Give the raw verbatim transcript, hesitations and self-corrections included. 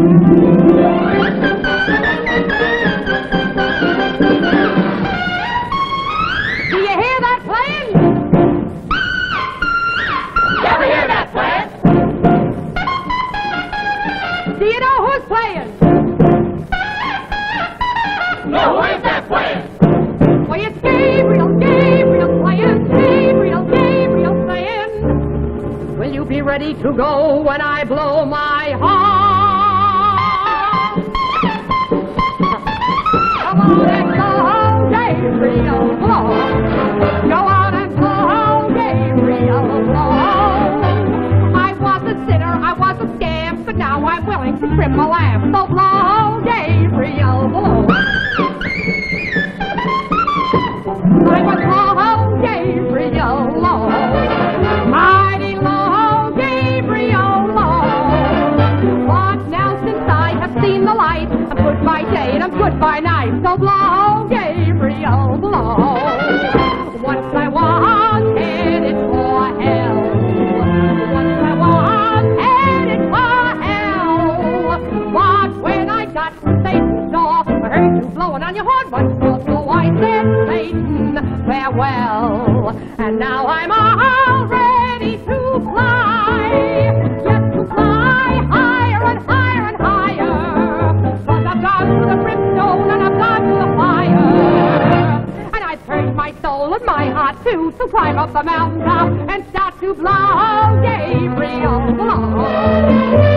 Do you hear that playing? Never hear that playing. Do you know who's playing? No, who is that playing? Why, it's Gabriel, Gabriel playing, Gabriel, Gabriel playing. Will you be ready to go when I blow my horn? Come on and blow, Gabriel, blow. Go out and blow, Gabriel, blow. I was a sinner, I was a scamp, but now I'm willing to trim my lamp. So blow, Gabriel, blow. I was low, Gabriel, low. Mighty low, Gabriel, low. But now since I have seen the light, I'm good by day and I'm good by night. So blow, Gabriel, blow. Once I was headed for hell. Once I was headed for hell. But when I got to Satan's door, I heard you blowing on your horn once more. So I said, Satan, farewell. And now I'm all ready to fly. Yes, to fly higher and higher and higher. Cause I've gone through the brimstone and I've gone through the fire. And I've turned my soul and my heart too to climb up the mountaintop and start to blow, Gabriel, blow.